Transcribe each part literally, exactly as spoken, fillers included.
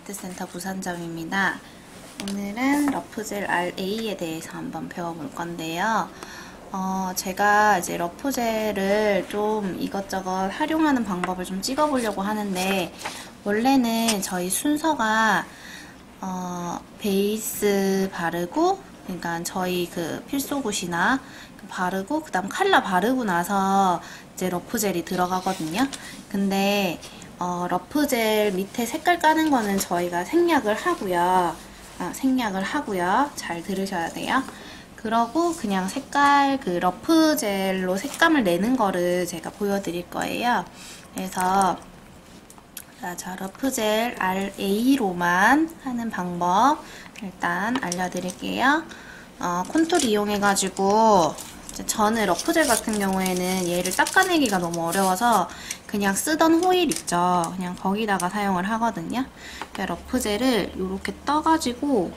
아트센터 부산점입니다. 오늘은 러프젤 알에이에 대해서 한번 배워볼 건데요. 어, 제가 이제 러프젤을 좀 이것저것 활용하는 방법을 좀 찍어보려고 하는데, 원래는 저희 순서가 어, 베이스 바르고, 그러니까 저희 그 필소굿이나 바르고, 그 다음 칼라 바르고 나서 이제 러프젤이 들어가거든요. 근데 어, 러프젤 밑에 색깔 까는 거는 저희가 생략을 하고요. 아, 생략을 하고요. 잘 들으셔야 돼요. 그러고 그냥 색깔, 그 러프젤로 색감을 내는 거를 제가 보여드릴 거예요. 그래서 자, 저 러프젤 알에이로만 하는 방법 일단 알려드릴게요. 어, 콘툴 이용해가지고 저는 러프젤 같은 경우에는 얘를 닦아내기가 너무 어려워서 그냥 쓰던 호일 있죠. 그냥 거기다가 사용을 하거든요. 그러니까 러프젤을 이렇게 떠가지고,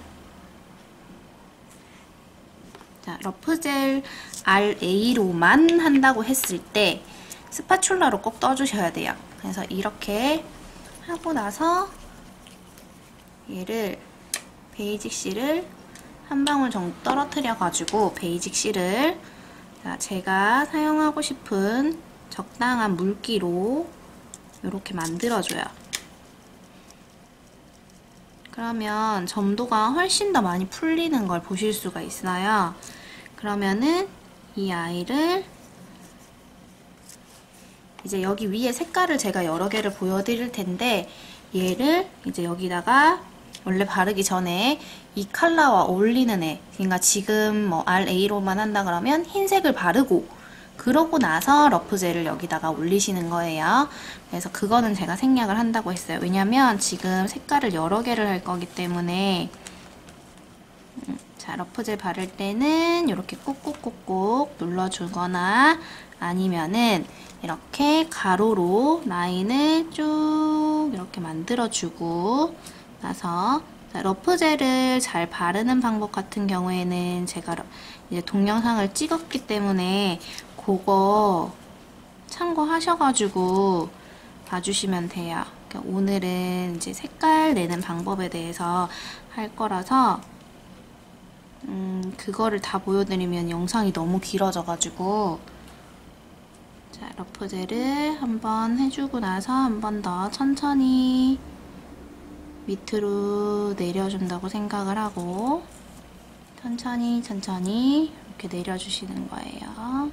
자, 러프젤 알에이로만 한다고 했을 때 스파츌라로 꼭 떠주셔야 돼요. 그래서 이렇게 하고 나서 얘를 베이직 실을 한 방울 정도 떨어뜨려 가지고 베이직 실을, 자, 제가 사용하고 싶은 적당한 물기로 이렇게 만들어줘요. 그러면 점도가 훨씬 더 많이 풀리는 걸 보실 수가 있어요. 그러면은 이 아이를 이제 여기 위에 색깔을 제가 여러 개를 보여드릴 텐데, 얘를 이제 여기다가 원래 바르기 전에 이 컬러와 어울리는 애, 그러니까 지금 뭐 알에이로만 한다 그러면 흰색을 바르고, 그러고 나서 러프젤을 여기다가 올리시는 거예요. 그래서 그거는 제가 생략을 한다고 했어요. 왜냐면 지금 색깔을 여러 개를 할 거기 때문에. 자, 러프젤 바를 때는 이렇게 꾹꾹꾹꾹 눌러주거나 아니면은 이렇게 가로로 라인을 쭉 이렇게 만들어주고 나서, 자, 러프젤을 잘 바르는 방법 같은 경우에는 제가 이제 동영상을 찍었기 때문에 그거 참고하셔가지고 봐주시면 돼요. 그러니까 오늘은 이제 색깔 내는 방법에 대해서 할 거라서 음, 그거를 다 보여드리면 영상이 너무 길어져가지고, 자, 러프젤을 한번 해주고 나서 한 번 더 천천히 밑으로 내려준다고 생각을 하고 천천히 천천히 이렇게 내려주시는 거예요.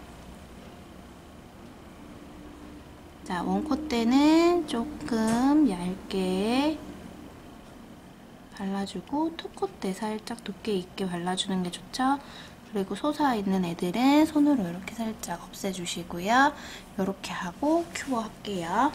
자, 원콧대는 조금 얇게 발라주고 투콧대 살짝 두께 있게 발라주는 게 좋죠. 그리고 솟아있는 애들은 손으로 이렇게 살짝 없애주시고요. 이렇게 하고 큐어 할게요.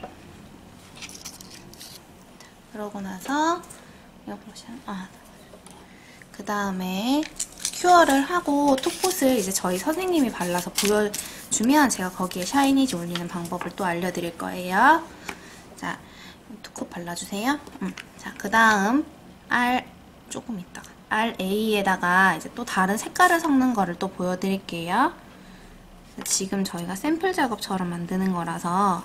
그러고 나서 아, 그 다음에 큐어를 하고 투콧을 이제 저희 선생님이 발라서 보여주면 제가 거기에 샤이니즈 올리는 방법을 또 알려드릴 거예요. 자, 투콧 발라주세요. 음. 자, 그 다음 R 조금 있다가 알에이에다가 이제 또 다른 색깔을 섞는 거를 또 보여드릴게요. 지금 저희가 샘플 작업처럼 만드는 거라서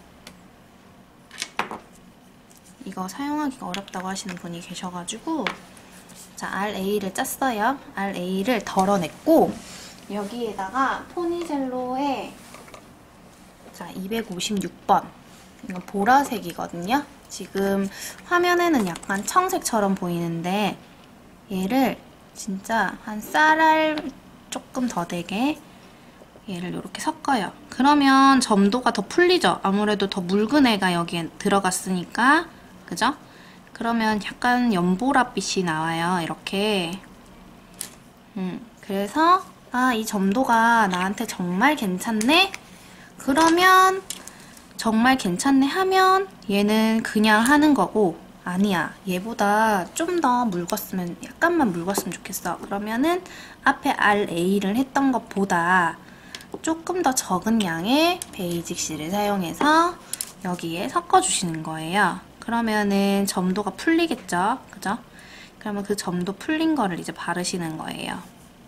이거 사용하기가 어렵다고 하시는 분이 계셔가지고, 자, 알에이를 짰어요. 알에이를 덜어냈고 여기에다가 포니젤로의 자, 이백오십육 번, 이건 보라색이거든요. 지금 화면에는 약간 청색처럼 보이는데 얘를 진짜 한 쌀알 조금 더 되게 얘를 이렇게 섞어요. 그러면 점도가 더 풀리죠. 아무래도 더 묽은 애가 여기에 들어갔으니까, 그죠? 그러면 약간 연보라빛이 나와요. 이렇게. 음, 그래서 아, 이 점도가 나한테 정말 괜찮네? 그러면 정말 괜찮네 하면 얘는 그냥 하는 거고, 아니야, 얘보다 좀 더 묽었으면, 약간만 묽었으면 좋겠어. 그러면은 앞에 알에이를 했던 것보다 조금 더 적은 양의 베이직 실을 사용해서 여기에 섞어주시는 거예요. 그러면은 점도가 풀리겠죠? 그죠? 그러면 그 점도 풀린 거를 이제 바르시는 거예요.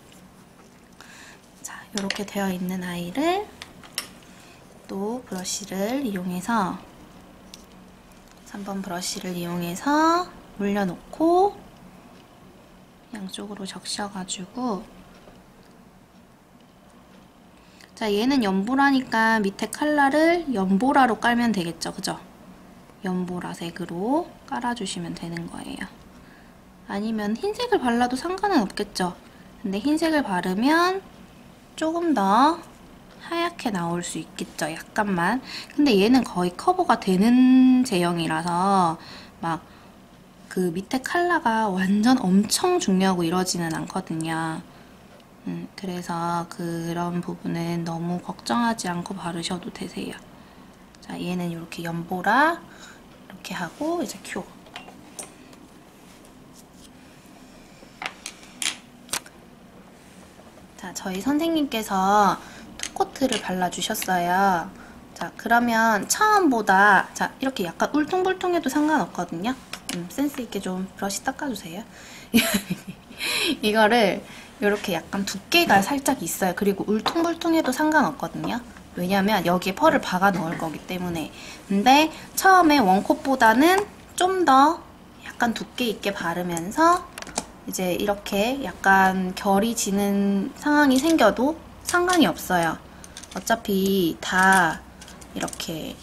자, 이렇게 되어 있는 아이를 또 브러쉬를 이용해서 삼 번 브러쉬를 이용해서 올려놓고 양쪽으로 적셔가지고, 자, 얘는 연보라니까 밑에 칼라를 연보라로 깔면 되겠죠, 그죠? 연보라색으로 깔아주시면 되는 거예요. 아니면 흰색을 발라도 상관은 없겠죠? 근데 흰색을 바르면 조금 더 하얗게 나올 수 있겠죠, 약간만. 근데 얘는 거의 커버가 되는 제형이라서 막 그 밑에 칼라가 완전 엄청 중요하고 이러지는 않거든요. 음, 그래서 그런 부분은 너무 걱정하지 않고 바르셔도 되세요. 자, 얘는 이렇게 연보라 이렇게 하고 이제 큐어. 자, 저희 선생님께서 투코트를 발라주셨어요. 자, 그러면 처음보다, 자, 이렇게 약간 울퉁불퉁해도 상관없거든요. 음, 센스있게 좀 브러쉬 닦아주세요. 이거를 이렇게 약간 두께가 살짝 있어요. 그리고 울퉁불퉁해도 상관없거든요. 왜냐면 여기에 펄을 박아 넣을 거기 때문에. 근데 처음에 원콧보다는 좀 더 약간 두께 있게 바르면서 이제 이렇게 약간 결이 지는 상황이 생겨도 상관이 없어요. 어차피 다 이렇게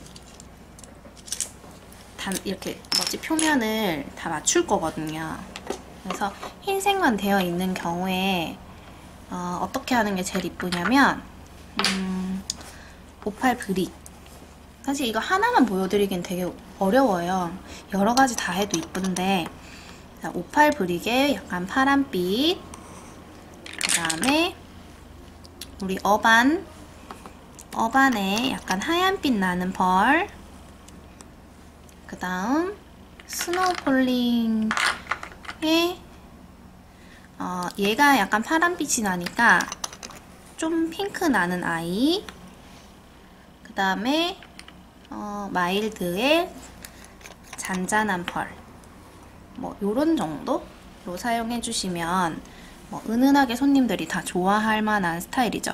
다 이렇게 뭐지 표면을 다 맞출 거거든요. 그래서 흰색만 되어 있는 경우에 어, 어떻게 하는 게 제일 이쁘냐면 음, 오팔 브릭. 사실 이거 하나만 보여드리긴 되게 어려워요. 여러 가지 다 해도 이쁜데, 자, 오팔 브릭에 약간 파란빛, 그 다음에 우리 어반, 어반에 약간 하얀빛 나는 펄, 그 다음 스노우폴링에 어, 얘가 약간 파란빛이 나니까 좀 핑크 나는 아이, 그 다음에 어, 마일드의 잔잔한 펄, 뭐 요런 정도로 사용해 주시면 뭐 은은하게 손님들이 다 좋아할 만한 스타일이죠.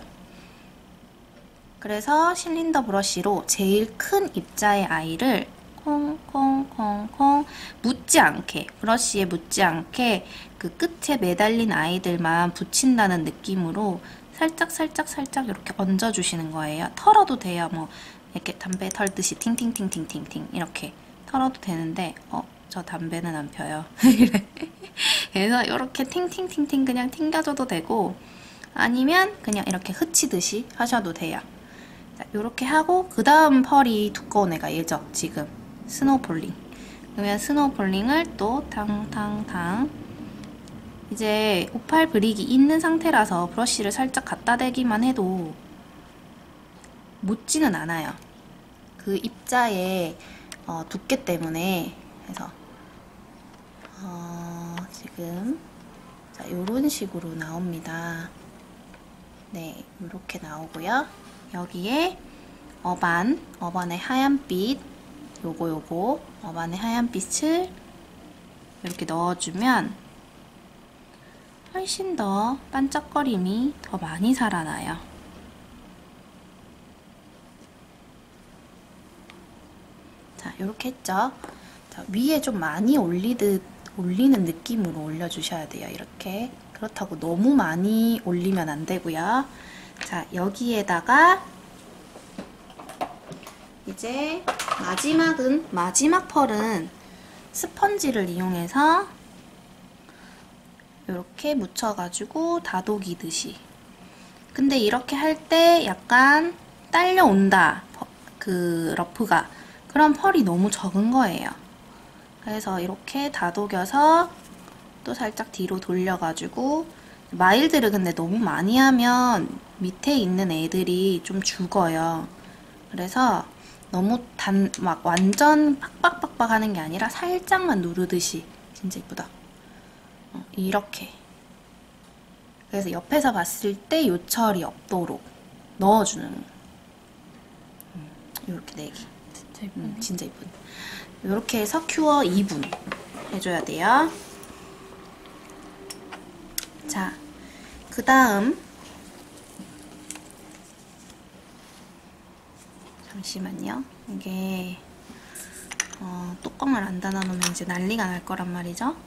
그래서 실린더 브러쉬로 제일 큰 입자의 아이를 콩콩콩콩 묻지 않게, 브러쉬에 묻지 않게 그 끝에 매달린 아이들만 붙인다는 느낌으로 살짝 살짝 살짝 이렇게 얹어주시는 거예요. 털어도 돼요. 뭐 이렇게 담배 털듯이 팅팅팅팅팅팅 이렇게 털어도 되는데 어, 저 담배는 안 펴요. 그래서 이렇게 팅팅팅팅 그냥 튕겨줘도 되고, 아니면 그냥 이렇게 흐치듯이 하셔도 돼요. 자, 이렇게 하고 그 다음 펄이 두꺼운 애가 얘죠. 지금 스노우폴링. 그러면 스노우폴링을 또 탕탕탕, 이제 오팔 브릭이 있는 상태라서 브러쉬를 살짝 갖다 대기만 해도 묻지는 않아요. 그 입자의 어, 두께 때문에. 그래서 어, 지금 자, 이런 식으로 나옵니다. 네, 이렇게 나오고요. 여기에 어반, 어반의 하얀빛, 요거 요거 어반의 하얀빛을 이렇게 넣어주면 훨씬 더 반짝거림이 더 많이 살아나요. 자, 이렇게 했죠. 자, 위에 좀 많이 올리듯 올리는 느낌으로 올려주셔야 돼요. 이렇게. 그렇다고 너무 많이 올리면 안 되고요. 자, 여기에다가 이제 마지막은, 마지막 펄은 스펀지를 이용해서 이렇게 묻혀가지고 다독이듯이. 근데 이렇게 할 때 약간 딸려온다, 그 러프가. 그럼 펄이 너무 적은 거예요. 그래서 이렇게 다독여서 또 살짝 뒤로 돌려가지고, 마일드를 근데 너무 많이 하면 밑에 있는 애들이 좀 죽어요. 그래서 너무 단, 막 완전 빡빡빡빡 하는 게 아니라 살짝만 누르듯이. 진짜 이쁘다. 어, 이렇게. 그래서 옆에서 봤을 때 요철이 없도록 넣어주는. 음, 이렇게 네 개. 진짜 이쁜. 음, 진짜 이쁜. 이렇게 해서 큐어 이 분 해줘야 돼요. 자, 그 다음 잠시만요. 이게 어, 뚜껑을 안 닫아놓으면 이제 난리가 날 거란 말이죠.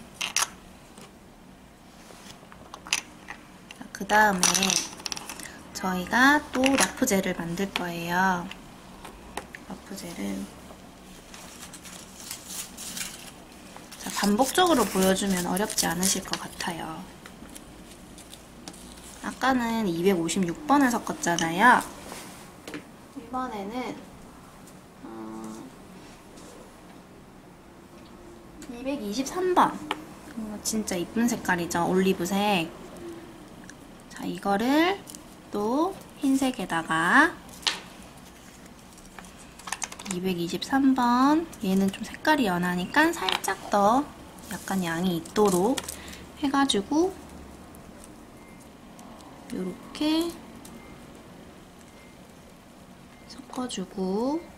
그 다음에 저희가 또 러프젤을 만들 거예요. 러프젤을 자, 반복적으로 보여주면 어렵지 않으실 것 같아요. 아까는 이백오십육 번을 섞었잖아요. 이번에는 어, 이백이십삼 번. 이거 진짜 이쁜 색깔이죠. 올리브색. 자, 이거를 또 흰색에다가 이백이십삼 번. 얘는 좀 색깔이 연하니까 살짝 더 약간 양이 있도록 해가지고 이렇게 섞어주고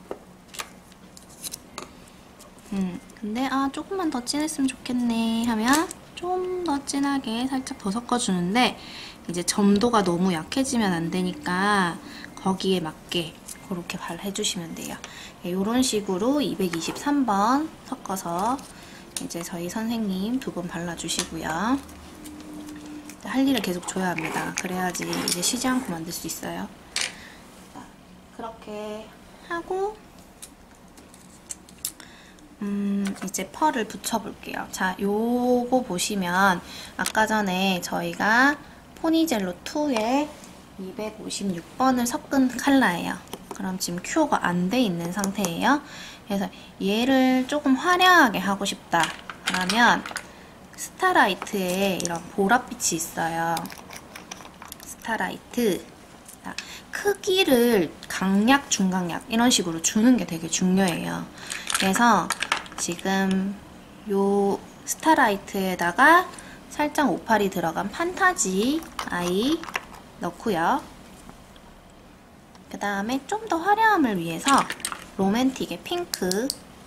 음 근데 아 조금만 더 진했으면 좋겠네 하면 좀 더 진하게 살짝 더 섞어주는데 이제 점도가 너무 약해지면 안 되니까 거기에 맞게 그렇게 발해주시면 돼요. 이런 식으로 이백이십삼 번 섞어서 이제 저희 선생님 두 번 발라주시고요. 할 일을 계속 줘야 합니다. 그래야지 이제 쉬지 않고 만들 수 있어요. 그렇게 하고 음, 이제 펄을 붙여볼게요. 자, 요거 보시면 아까 전에 저희가 포니젤로 투에 이백오십육 번을 섞은 컬러예요. 그럼 지금 큐어가 안 돼 있는 상태예요. 그래서 얘를 조금 화려하게 하고 싶다. 그러면 스타라이트에 이런 보랏빛이 있어요. 스타라이트. 자, 크기를 강약, 중강약 이런 식으로 주는 게 되게 중요해요. 그래서 지금 요 스타라이트에다가 살짝 오팔이 들어간 판타지 아이 넣고요. 그 다음에 좀 더 화려함을 위해서 로맨틱의 핑크,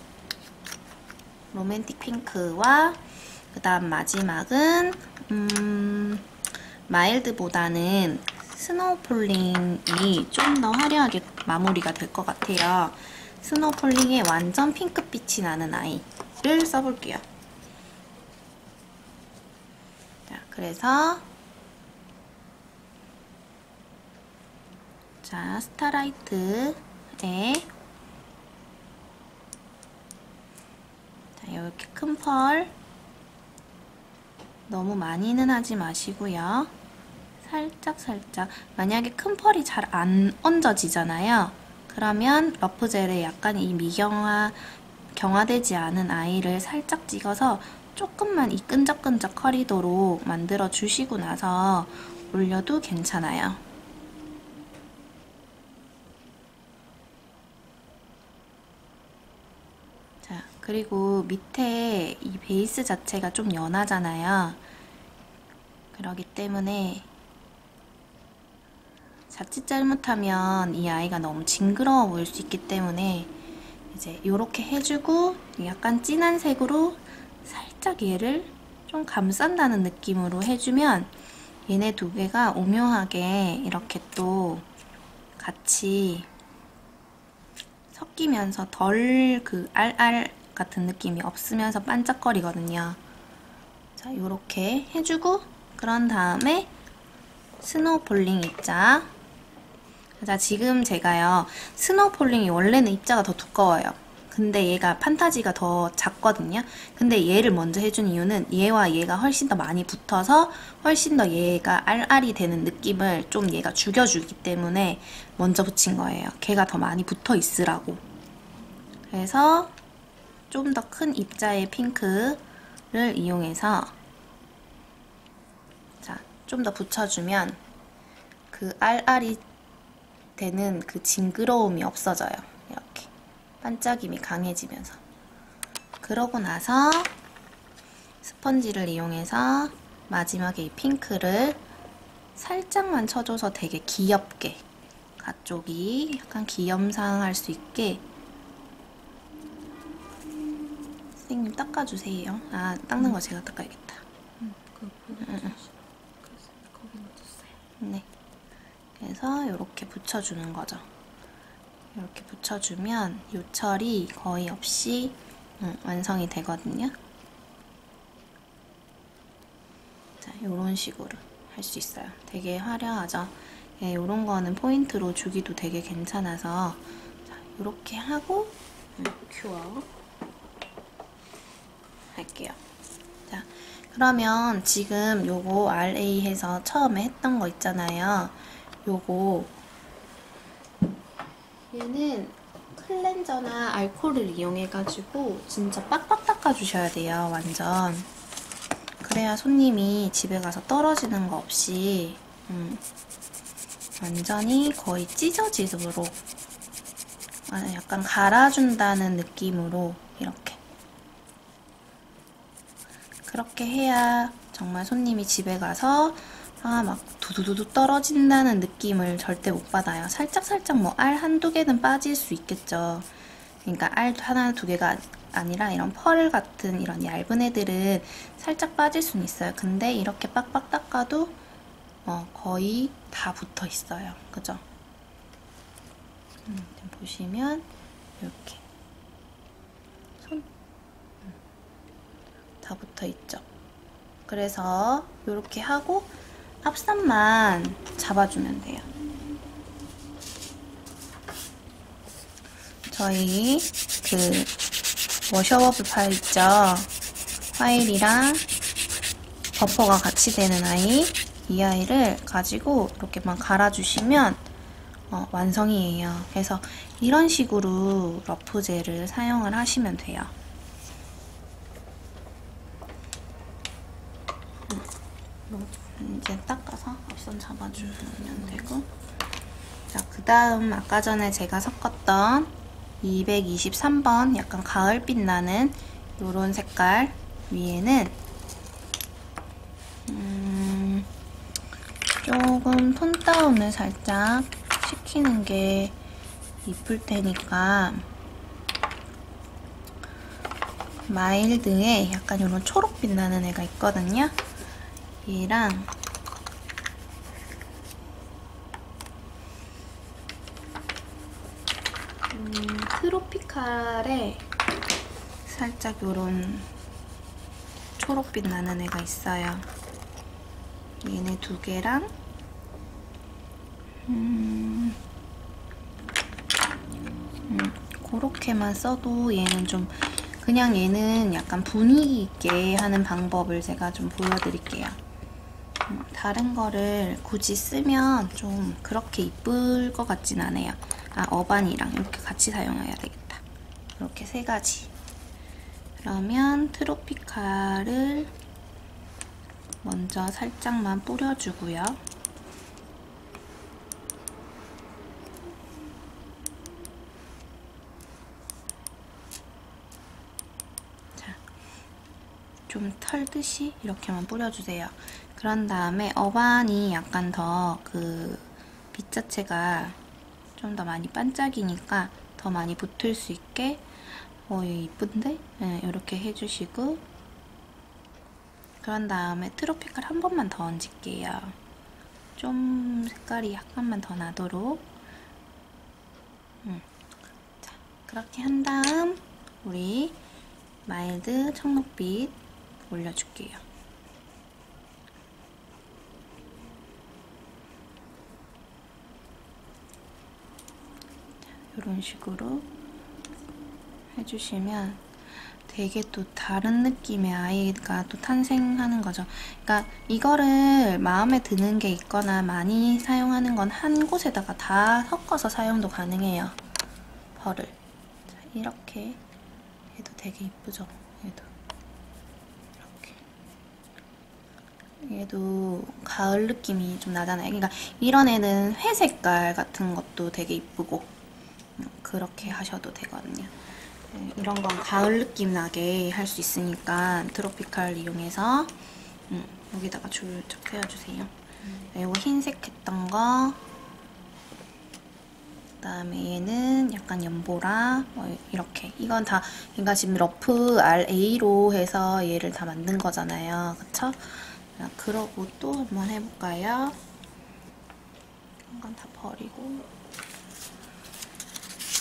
로맨틱 핑크와 그 다음 마지막은 음, 마일드보다는 스노우폴링이 좀 더 화려하게 마무리가 될 것 같아요. 스노우폴링에 완전 핑크빛이 나는 아이를 써볼게요. 자, 그래서 자, 스타라이트에 자, 이렇게 큰 펄 너무 많이는 하지 마시고요. 살짝 살짝 만약에 큰 펄이 잘 안 얹어지잖아요. 그러면 러프젤에 약간 이 미경화 경화되지 않은 아이를 살짝 찍어서 조금만 이 끈적끈적 커리도록 만들어 주시고 나서 올려도 괜찮아요. 자, 그리고 밑에 이 베이스 자체가 좀 연하잖아요. 그렇기 때문에 자칫 잘못하면 이 아이가 너무 징그러워 보일 수 있기 때문에 이제 이렇게 해주고 약간 진한 색으로 살짝 얘를 좀 감싼다는 느낌으로 해주면 얘네 두 개가 오묘하게 이렇게 또 같이 섞이면서 덜 그 알알 같은 느낌이 없으면서 반짝거리거든요. 자, 이렇게 해주고 그런 다음에 스노우폴링 입자. 자, 지금 제가요 스노우폴링이 원래는 입자가 더 두꺼워요. 근데 얘가 판타지가 더 작거든요. 근데 얘를 먼저 해준 이유는 얘와 얘가 훨씬 더 많이 붙어서 훨씬 더 얘가 알알이 되는 느낌을 좀 얘가 죽여주기 때문에 먼저 붙인 거예요. 걔가 더 많이 붙어 있으라고. 그래서 좀 더 큰 입자의 핑크를 이용해서 자, 좀 더 붙여주면 그 알알이 되는 그 징그러움이 없어져요. 이렇게 반짝임이 강해지면서. 그러고 나서 스펀지를 이용해서 마지막에 이 핑크를 살짝만 쳐줘서 되게 귀엽게 가쪽이 약간 귀염상할 수 있게 선생님 닦아주세요. 아, 닦는 거 제가 닦아야겠다. 응, 그거 보여주세요. 그래서 거기 놔뒀어요. 네. 그래서 이렇게 붙여주는 거죠. 이렇게 붙여주면 요철이 거의 없이 음, 완성이 되거든요. 자, 요런 식으로 할 수 있어요. 되게 화려하죠? 예, 요런 거는 포인트로 주기도 되게 괜찮아서 자, 요렇게 하고 음, 큐어 할게요. 자, 그러면 지금 요거 알에이 해서 처음에 했던 거 있잖아요. 요거 얘는 클렌저나 알코올을 이용해가지고 진짜 빡빡 닦아주셔야 돼요. 완전. 그래야 손님이 집에 가서 떨어지는 거 없이 음, 완전히 거의 찢어지도록 약간 갈아준다는 느낌으로 이렇게 그렇게 해야 정말 손님이 집에 가서 아, 막 두두두두 떨어진다는 느낌을 절대 못 받아요. 살짝살짝 뭐 알 한두 개는 빠질 수 있겠죠. 그러니까 알 하나 두 개가 아니라 이런 펄 같은 이런 얇은 애들은 살짝 빠질 수는 있어요. 근데 이렇게 빡빡 닦아도 어, 거의 다 붙어 있어요. 그죠? 음, 보시면 이렇게 손 다 붙어 있죠. 그래서 이렇게 하고 앞선만 잡아주면 돼요. 저희 그 워셔버블 파일 있죠? 파일이랑 버퍼가 같이 되는 아이, 이 아이를 가지고 이렇게만 갈아주시면 어, 완성이에요. 그래서 이런 식으로 러프젤을 사용을 하시면 돼요. 이제 닦아서 앞선 잡아주면 되고, 자, 그 다음 아까 전에 제가 섞었던 이백이십삼 번 약간 가을빛 나는 요런 색깔 위에는 음, 조금 톤 다운을 살짝 시키는 게 이쁠 테니까 마일드에 약간 요런 초록빛 나는 애가 있거든요. 얘랑 음, 트로피칼에 살짝 요런 초록빛 나는 애가 있어요. 얘네 두 개랑 음, 음, 그렇게만 써도 얘는 좀 그냥 얘는 약간 분위기 있게 하는 방법을 제가 좀 보여드릴게요. 음, 다른 거를 굳이 쓰면 좀 그렇게 이쁠 것 같진 않아요. 아, 어반이랑 이렇게 같이 사용해야 되겠다. 이렇게 세 가지. 그러면 트로피칼을 먼저 살짝만 뿌려주고요. 자, 좀 털듯이 이렇게만 뿌려주세요. 그런 다음에 어반이 약간 더 그 빛 자체가 좀 더 많이 반짝이니까 더 많이 붙을 수 있게 어, 얘 이쁜데? 네, 이렇게 해주시고 그런 다음에 트로피칼 한 번만 더 얹을게요. 좀 색깔이 약간만 더 나도록 음. 자, 그렇게 한 다음 우리 마일드 청록빛 올려줄게요. 이런 식으로 해주시면 되게 또 다른 느낌의 아이가 또 탄생하는 거죠. 그러니까 이거를 마음에 드는 게 있거나 많이 사용하는 건 한 곳에다가 다 섞어서 사용도 가능해요. 펄을. 자, 이렇게 얘도 되게 이쁘죠? 얘도 이렇게. 얘도 가을 느낌이 좀 나잖아요. 그러니까 이런 애는 회색깔 같은 것도 되게 이쁘고 그렇게 하셔도 되거든요. 이런 건 가을 느낌 나게 할 수 있으니까 트로피칼 이용해서 음, 여기다가 줄 쫙 펴주세요. 음. 이거 흰색 했던 거, 그 다음에 얘는 약간 연보라, 뭐 이렇게. 이건 다, 그러니까 지금 러프 알에이로 해서 얘를 다 만든 거잖아요. 그쵸? 그러고 또 한번 해볼까요? 이건 다 버리고.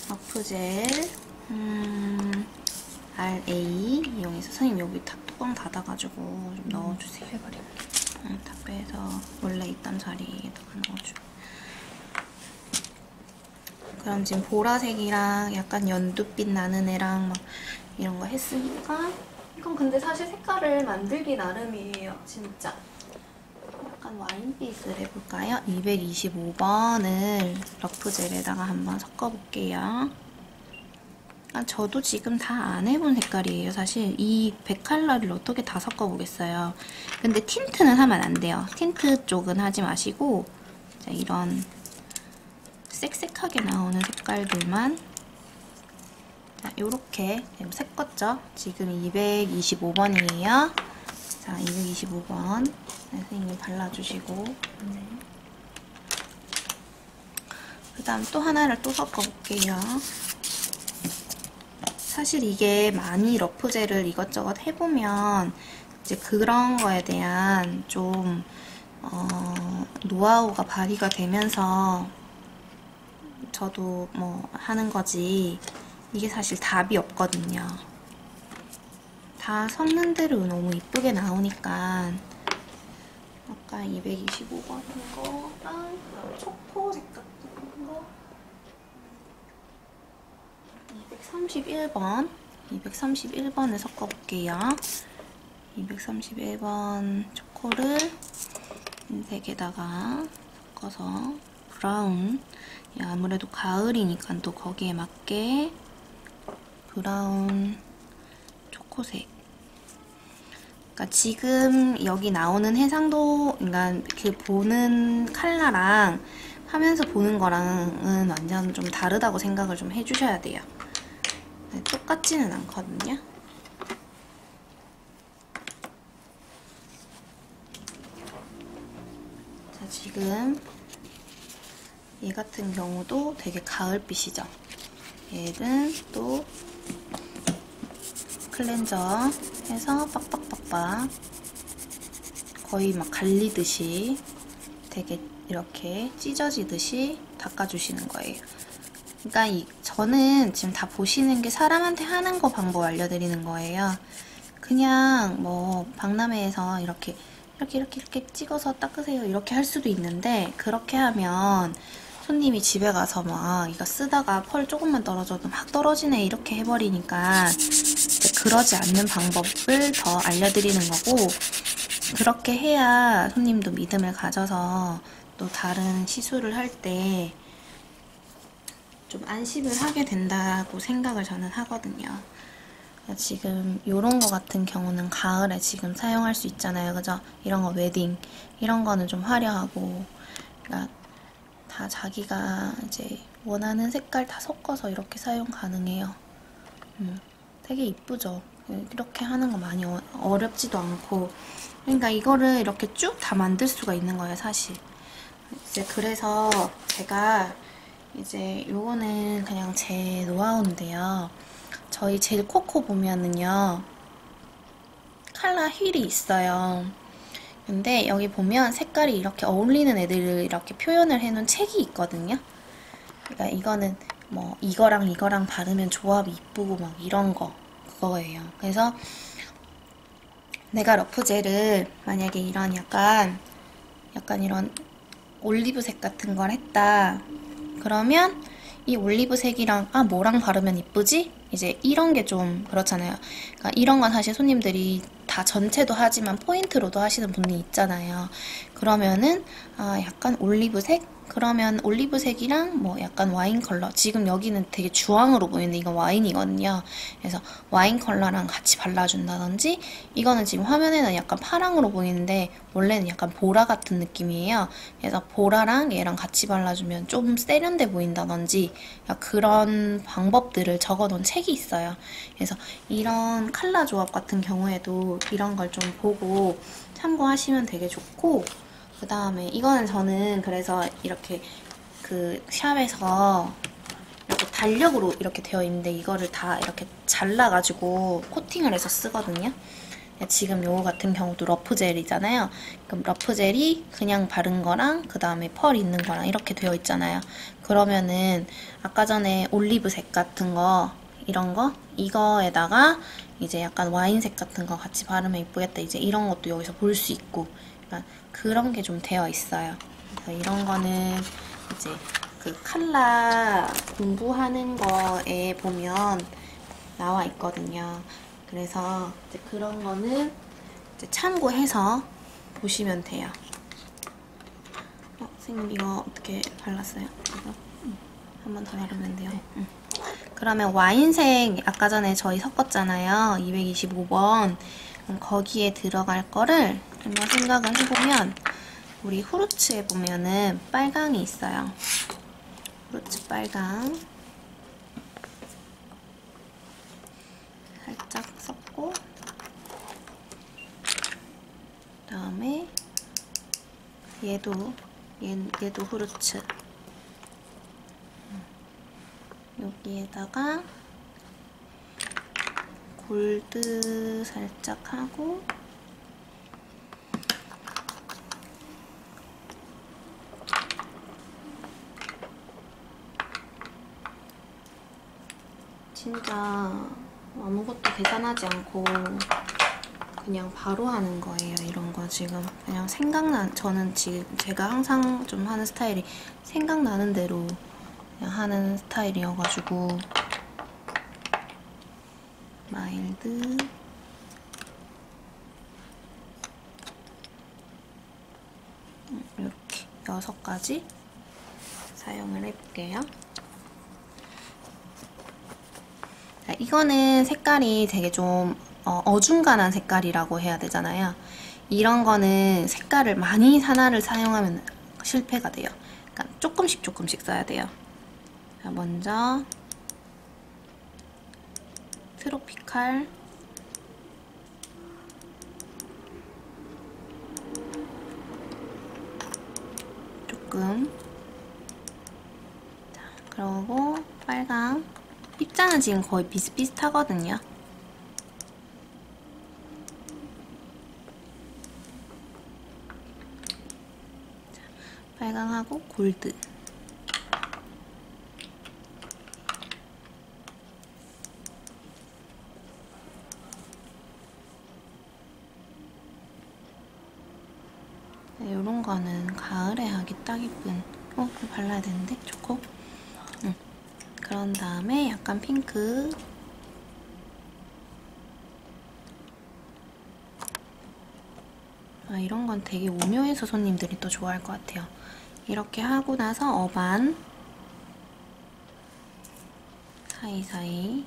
러프젤 음, 알에이 이용해서 선생님 여기 다 뚜껑 닫아가지고 좀 넣어주세요. 해버릴게. 응, 다 빼서 원래 있던 자리에다가 넣어주고. 그럼 지금 보라색이랑 약간 연두빛 나는 애랑 막 이런 거 했으니까 이건 근데 사실 색깔을 만들기 나름이에요. 진짜. 약간 와인빛을 해볼까요? 이백이십오 번을 러프젤에다가 한번 섞어볼게요. 아, 저도 지금 다 안 해본 색깔이에요. 사실 이 백 컬러를 어떻게 다 섞어보겠어요. 근데 틴트는 하면 안 돼요. 틴트 쪽은 하지 마시고 자, 이런 색색하게 나오는 색깔들만 자, 요렇게 섞었죠? 지금 이백이십오 번이에요. 자, 이백이십오 번 네, 선생님 발라주시고 네. 그 다음 또 하나를 또 섞어볼게요. 사실 이게 많이 러프젤을 이것저것 해보면 이제 그런 거에 대한 좀 어, 노하우가 발휘가 되면서 저도 뭐 하는 거지 이게 사실 답이 없거든요. 다 섞는 대로 너무 이쁘게 나오니까 아까 이백이십오 번 거랑 초코색 같은 거 이백삼십일 번 이백삼십일 번을 섞어볼게요. 이백삼십일 번 초코를 흰색에다가 섞어서 브라운 아무래도 가을이니까 또 거기에 맞게 브라운 초코색 그러니까 지금 여기 나오는 해상도 그러니까 그 보는 컬러랑 하면서 보는 거랑은 완전 좀 다르다고 생각을 좀 해주셔야 돼요. 네, 똑같지는 않거든요. 자, 지금 얘 같은 경우도 되게 가을빛이죠. 얘는 또 클렌저 해서 빡빡빡빡 거의 막 갈리듯이 되게 이렇게 찢어지듯이 닦아주시는 거예요. 그러니까 이, 저는 지금 다 보시는 게 사람한테 하는 거 방법 알려드리는 거예요. 그냥 뭐 박람회에서 이렇게 이렇게 이렇게 이렇게 찍어서 닦으세요 이렇게 할 수도 있는데 그렇게 하면 손님이 집에 가서 막 이거 쓰다가 펄 조금만 떨어져도 막 떨어지네 이렇게 해버리니까 그러지 않는 방법을 더 알려드리는 거고 그렇게 해야 손님도 믿음을 가져서 또 다른 시술을 할 때 좀 안심을 하게 된다고 생각을 저는 하거든요. 지금 요런 거 같은 경우는 가을에 지금 사용할 수 있잖아요. 그죠? 이런 거 웨딩 이런 거는 좀 화려하고 그러니까 다 자기가 이제 원하는 색깔 다 섞어서 이렇게 사용 가능해요. 음, 되게 이쁘죠? 이렇게 하는 거 많이 어, 어렵지도 않고 그러니까 이거를 이렇게 쭉 다 만들 수가 있는 거예요, 사실. 이제 그래서 제가 이제 요거는 그냥 제 노하우인데요. 저희 젤 코코 보면은요 컬러 휠이 있어요. 근데 여기 보면 색깔이 이렇게 어울리는 애들을 이렇게 표현을 해놓은 책이 있거든요. 그러니까 이거는 뭐 이거랑 이거랑 바르면 조합이 이쁘고 막 이런 거 그거예요. 그래서 내가 러프젤을 만약에 이런 약간 약간 이런 올리브색 같은 걸 했다. 그러면 이 올리브색이랑 아 뭐랑 바르면 이쁘지? 이제 이런 게 좀 그렇잖아요. 그러니까 이런 건 사실 손님들이 다 전체도 하지만 포인트로도 하시는 분이 있잖아요. 그러면은 아 약간 올리브색? 그러면 올리브색이랑 뭐 약간 와인 컬러 지금 여기는 되게 주황으로 보이는데 이건 와인이거든요. 그래서 와인 컬러랑 같이 발라준다든지 이거는 지금 화면에는 약간 파랑으로 보이는데 원래는 약간 보라 같은 느낌이에요. 그래서 보라랑 얘랑 같이 발라주면 좀 세련돼 보인다든지 그런 방법들을 적어놓은 책이 있어요. 그래서 이런 컬러 조합 같은 경우에도 이런 걸 좀 보고 참고하시면 되게 좋고 그 다음에 이거는 저는 그래서 이렇게 그 샵에서 이렇게 달력으로 이렇게 되어 있는데 이거를 다 이렇게 잘라가지고 코팅을 해서 쓰거든요. 지금 요거 같은 경우도 러프젤이잖아요. 그럼 러프젤이 그냥 바른 거랑 그 다음에 펄 있는 거랑 이렇게 되어 있잖아요. 그러면은 아까 전에 올리브색 같은 거 이런 거 이거에다가 이제 약간 와인색 같은 거 같이 바르면 이쁘겠다. 이제 이런 것도 여기서 볼 수 있고 그러니까 그런 게 좀 되어 있어요. 그래서 이런 거는 이제 그 컬러 공부하는 거에 보면 나와 있거든요. 그래서 이제 그런 거는 이제 참고해서 보시면 돼요. 어, 선생님 이거 어떻게 발랐어요? 이거 한 번 더 바르면 돼요. 응. 그러면 와인색 아까 전에 저희 섞었잖아요. 이백이십오 번. 그럼 거기에 들어갈 거를 한번 생각을 해보면 우리 후르츠에 보면은 빨강이 있어요. 후르츠 빨강. 살짝 섞고 그 다음에 얘도 얘, 얘도 후르츠 여기에다가 골드 살짝 하고 진짜 아무것도 계산하지 않고 그냥 바로 하는 거예요. 이런 거 지금 그냥 생각나 저는 지금 제가 항상 좀 하는 스타일이 생각나는 대로 그냥 하는 스타일이어가지고 마일드 이렇게 여섯 가지 사용을 해볼게요. 자, 이거는 색깔이 되게 좀 어, 어중간한 색깔이라고 해야 되잖아요. 이런 거는 색깔을 많이 하나를 사용하면 실패가 돼요. 그러니까 조금씩 조금씩 써야 돼요. 자, 먼저 트로피칼 조금 자, 그리고 빨강 입자는 지금 거의 비슷비슷하거든요. 자, 빨강하고 골드 이런 거는 가을에 하기 딱 이쁜 어? 그거 발라야 되는데? 초코? 응. 그런 다음에 약간 핑크 아, 이런 건 되게 오묘해서 손님들이 또 좋아할 것 같아요. 이렇게 하고 나서 어반 사이사이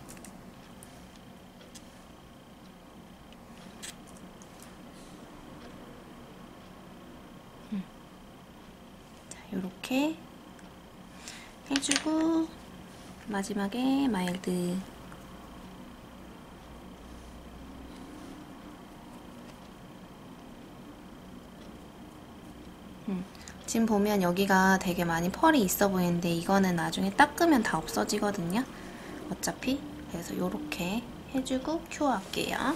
음. 자, 요렇게 해주고 마지막에 마일드 음. 지금 보면 여기가 되게 많이 펄이 있어 보이는데 이거는 나중에 닦으면 다 없어지거든요. 어차피 그래서 요렇게 해주고 큐어할게요.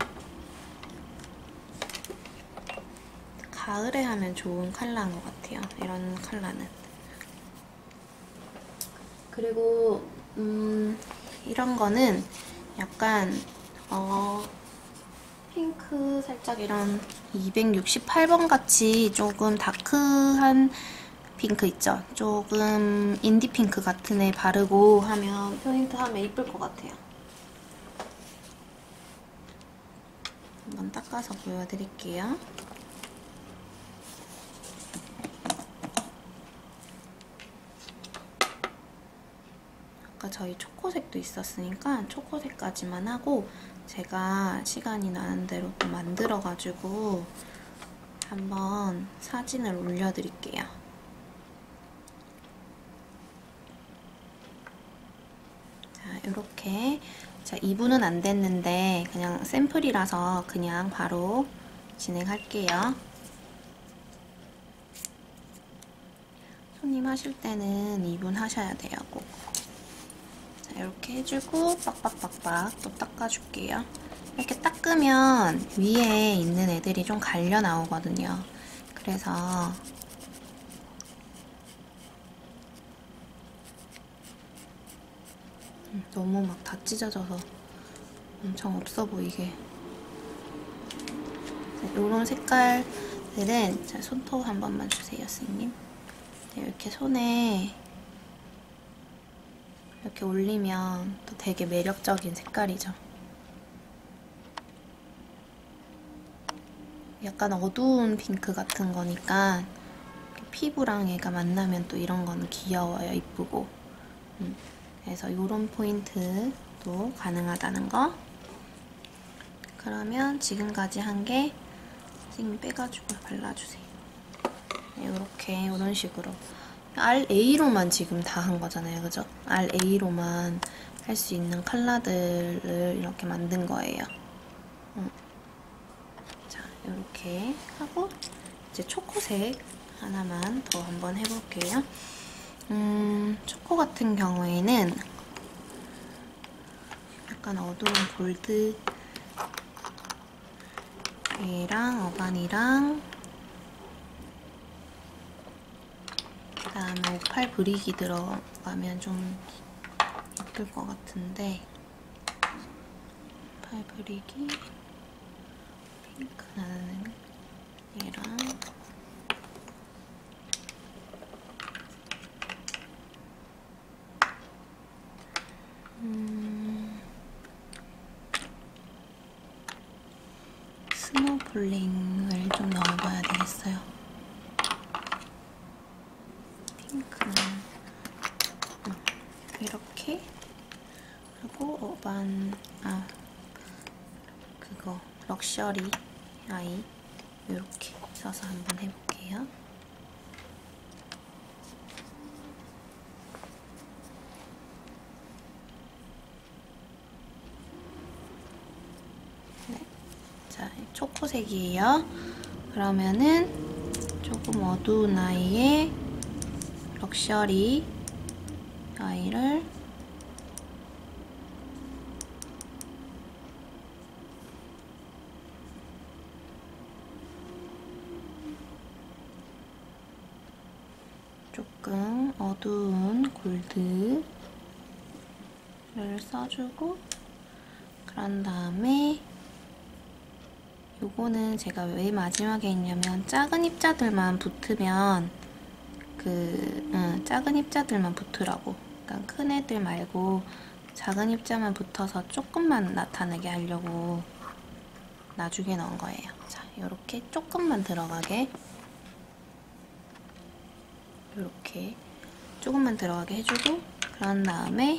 가을에 하면 좋은 컬러인 것 같아요. 이런 컬러는. 그리고 음, 이런 거는 약간 어, 핑크 살짝 이런 이백육십팔 번 같이 조금 다크한 핑크 있죠? 조금 인디 핑크 같은 애 바르고 하면 포인트 하면 이쁠 것 같아요. 한번 닦아서 보여드릴게요. 아까 저희 초코색도 있었으니까 초코색까지만 하고 제가 시간이 나는 대로 또 만들어가지고 한번 사진을 올려드릴게요. 자, 이렇게 자, 이 분은 안 됐는데 그냥 샘플이라서 그냥 바로 진행할게요. 손님 하실 때는 이 분 하셔야 돼요, 꼭. 자, 이렇게 해주고 빡빡빡빡 또 닦아줄게요. 이렇게 닦으면 위에 있는 애들이 좀 갈려 나오거든요. 그래서 너무 막 다 찢어져서 엄청 없어 보이게. 이런 색깔들은 자, 손톱 한 번만 주세요, 선생님. 이렇게 손에 이렇게 올리면 또 되게 매력적인 색깔이죠. 약간 어두운 핑크 같은 거니까 피부랑 얘가 만나면 또 이런 거는 귀여워요, 이쁘고. 음, 그래서 이런 포인트도 가능하다는 거. 그러면 지금까지 한 게 선생님 빼가지고 발라주세요. 네, 이렇게 이런 식으로 알에이로만 지금 다 한 거잖아요, 그죠? 알에이로만 할 수 있는 컬러들을 이렇게 만든 거예요. 음. 자, 이렇게 하고 이제 초코색 하나만 더 한번 해볼게요. 음, 초코 같은 경우에는 약간 어두운 골드 얘랑 어반이랑 그다음에 오팔 브릭이 들어가면 좀 예쁠 것 같은데 오팔 브릭이 핑크 나는 얘랑 음, 스노볼링을 좀 넣어봐야 되겠어요. 핑크는 음, 이렇게 하고 어반 아 그거 럭셔리 아이 이렇게 써서 한번 해볼게요. 네. 자, 초코색이에요. 그러면은 조금 어두운 아이의 럭셔리 아이를 조금 어두운 골드를 써주고 그런 다음에 요거는 제가 왜 마지막에 했냐면 작은 입자들만 붙으면 그 응, 작은 입자들만 붙으라고 그러니까 큰 애들 말고 작은 입자만 붙어서 조금만 나타나게 하려고 나중에 넣은 거예요. 자, 요렇게 조금만 들어가게 요렇게 조금만 들어가게 해주고 그런 다음에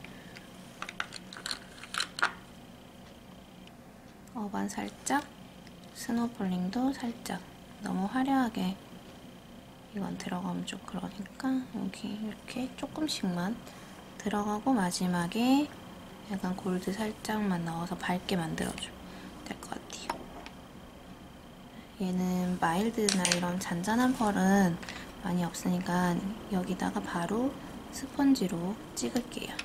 어반 살짝 스노볼링도 살짝 너무 화려하게 이건 들어가면 좀 그러니까 여기 이렇게 조금씩만 들어가고 마지막에 약간 골드 살짝만 넣어서 밝게 만들어주면 될 것 같아요. 얘는 마일드나 이런 잔잔한 펄은 많이 없으니까 여기다가 바로 스펀지로 찍을게요.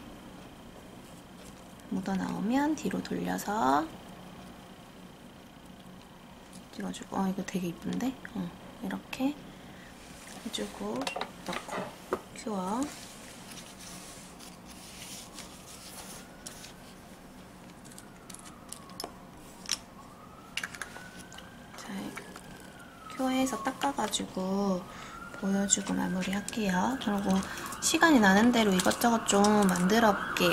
묻어나오면 뒤로 돌려서 찍어주고 어 이거 되게 이쁜데? 어, 이렇게 해주고 넣고 큐어 자, 큐어해서 닦아가지고 보여주고 마무리 할게요. 그리고 시간이 나는 대로 이것저것 좀 만들어 볼게요.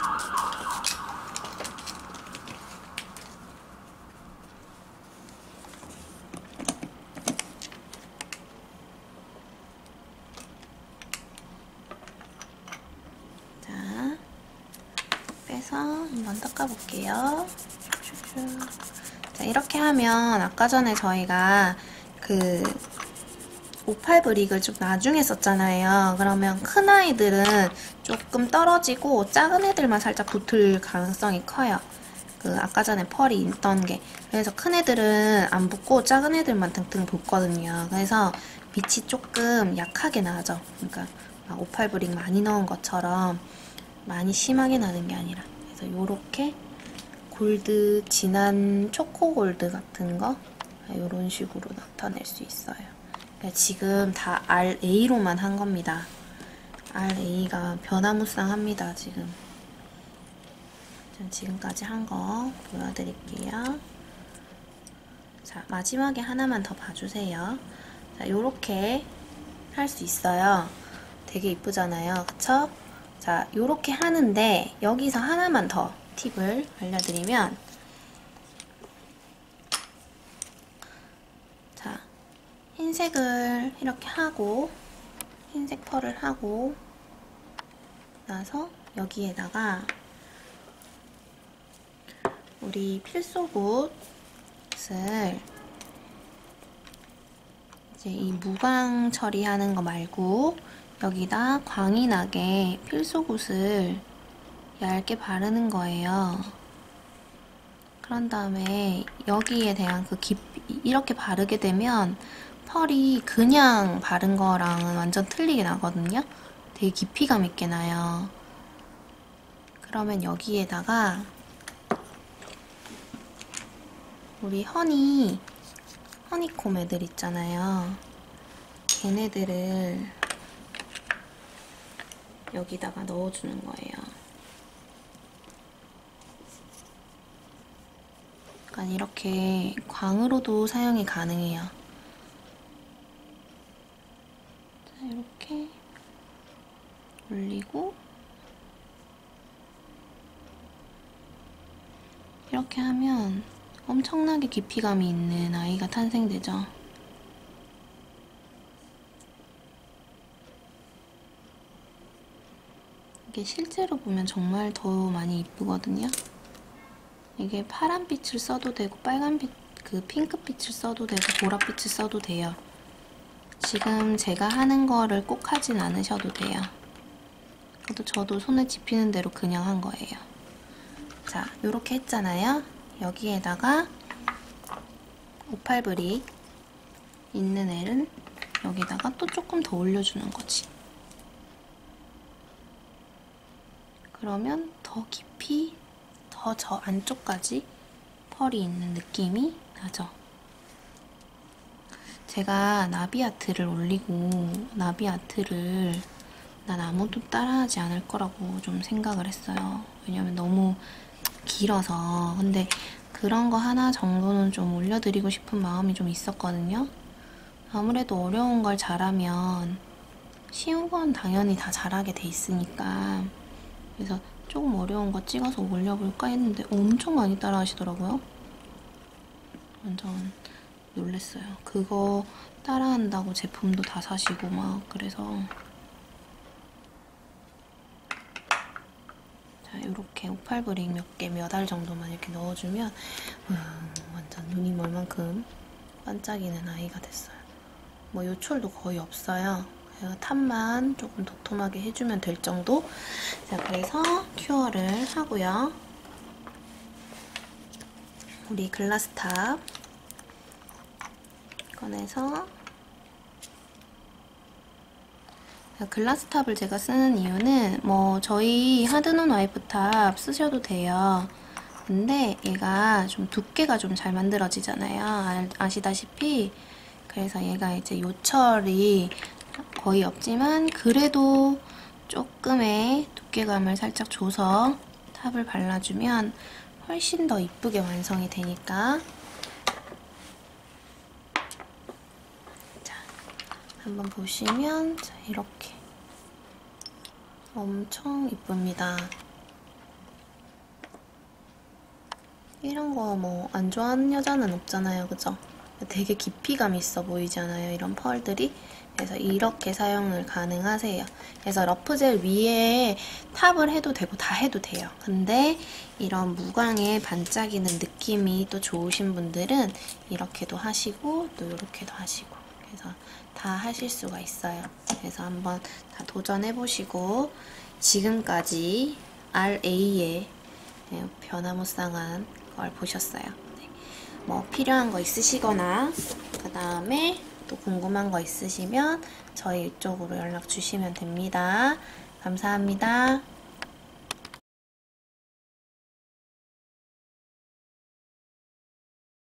자, 빼서 한번 닦아볼게요. 자, 이렇게 하면 아까 전에 저희가 그 오팔 브릭을 좀 나중에 썼잖아요. 그러면 큰 아이들은 조금 떨어지고 작은 애들만 살짝 붙을 가능성이 커요. 그 아까 전에 펄이 있던 게. 그래서 큰 애들은 안 붙고 작은 애들만 등등 붙거든요. 그래서 빛이 조금 약하게 나죠. 그러니까 막 오팔 브릭 많이 넣은 것처럼 많이 심하게 나는 게 아니라. 그래서 요렇게 골드, 진한 초코 골드 같은 거 이런 식으로 나타낼 수 있어요. 그러니까 지금 다 알에이로만 한 겁니다. 알에이가 변화무쌍합니다, 지금. 지금까지 한 거 보여드릴게요. 자, 마지막에 하나만 더 봐주세요. 자, 요렇게 할 수 있어요. 되게 이쁘잖아요. 그쵸? 자, 요렇게 하는데 여기서 하나만 더 팁을 알려드리면, 자, 흰색을 이렇게 하고 흰색 펄을 하고 나서 여기에다가 우리 필소굿을 이제 이 무광 처리하는 거 말고 여기다 광이 나게 필소굿을 얇게 바르는 거예요. 그런 다음에 여기에 대한 그 깊이, 이렇게 바르게 되면 펄이 그냥 바른 거랑은 완전 틀리게 나거든요. 되게 깊이감 있게 나요. 그러면 여기에다가 우리 허니, 허니콤 애들 있잖아요. 걔네들을 여기다가 넣어주는 거예요. 약간 이렇게 광으로도 사용이 가능해요. 자, 이렇게 올리고 이렇게 하면 엄청나게 깊이감이 있는 아이가 탄생되죠. 이게 실제로 보면 정말 더 많이 이쁘거든요. 이게 파란빛을 써도 되고 빨간빛, 그 핑크빛을 써도 되고 보랏빛을 써도 돼요. 지금 제가 하는 거를 꼭 하진 않으셔도 돼요. 그래도 저도 손에 집히는 대로 그냥 한 거예요. 자, 요렇게 했잖아요. 여기에다가 오팔브릭 있는 애는 여기다가 또 조금 더 올려주는 거지. 그러면 더 깊이, 더 저 안쪽까지 펄이 있는 느낌이 나죠. 제가 나비아트를 올리고 나비아트를 난 아무도 따라하지 않을 거라고 좀 생각을 했어요. 왜냐면 너무 길어서. 근데 그런 거 하나 정도는 좀 올려드리고 싶은 마음이 좀 있었거든요. 아무래도 어려운 걸 잘하면 쉬운 건 당연히 다 잘하게 돼 있으니까. 그래서 조금 어려운 거 찍어서 올려볼까 했는데 엄청 많이 따라 하시더라고요. 완전 놀랬어요. 그거 따라한다고 제품도 다 사시고 막 그래서. 자, 이렇게 오팔브릭 몇 개, 몇 알 정도만 이렇게 넣어주면 음, 완전 눈이 멀 만큼 반짝이는 아이가 됐어요. 뭐 요철도 거의 없어요. 탑만 조금 도톰하게 해주면 될 정도. 자, 그래서 큐어를 하고요. 우리 글라스 탑 꺼내서, 글라스 탑을 제가 쓰는 이유는 뭐 저희 하드눈 와이프 탑 쓰셔도 돼요. 근데 얘가 좀 두께가 좀 잘 만들어지잖아요. 아시다시피. 그래서 얘가 이제 요철이 거의 없지만 그래도 조금의 두께감을 살짝 줘서 탑을 발라주면 훨씬 더 이쁘게 완성이 되니까. 자, 한번 보시면 자, 이렇게 엄청 이쁩니다. 이런 거 뭐 안 좋아하는 여자는 없잖아요, 그죠? 되게 깊이감 있어 보이잖아요, 이런 펄들이. 그래서 이렇게 사용을 가능하세요. 그래서 러프젤 위에 탑을 해도 되고 다 해도 돼요. 근데 이런 무광에 반짝이는 느낌이 또 좋으신 분들은 이렇게도 하시고 또 이렇게도 하시고, 그래서 다 하실 수가 있어요. 그래서 한번 다 도전해보시고, 지금까지 알에이의 변화무쌍한 걸 보셨어요. 네. 뭐 필요한 거 있으시거나 그 다음에 또 궁금한 거 있으시면 저희 이쪽으로 연락 주시면 됩니다. 감사합니다.